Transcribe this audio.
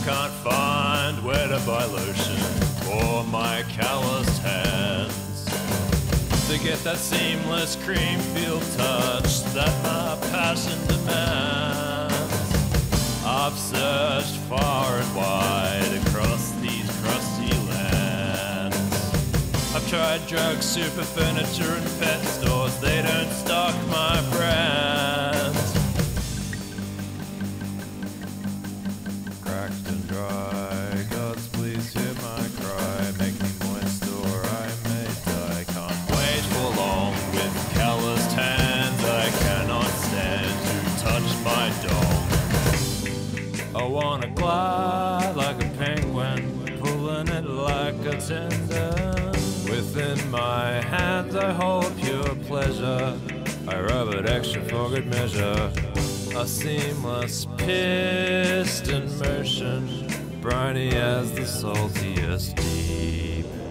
can't find where to buy lotion for my calloused hands, to get that seamless cream feel touch that my passion demands. I've searched far and wide across these crusty lands. I've tried drugs, super furniture and pet stores, they don't stock my brands. Cracked and dry, gods please hear my cry, make me moist or I may die. Can't wait for long with calloused hands, I cannot stand to touch my dong. I wanna glide like a penguin, pulling it like a tendon. Within my hands I hold pure pleasure, I rub it extra for good measure. A seamless piston motion, briny as the saltiest deep.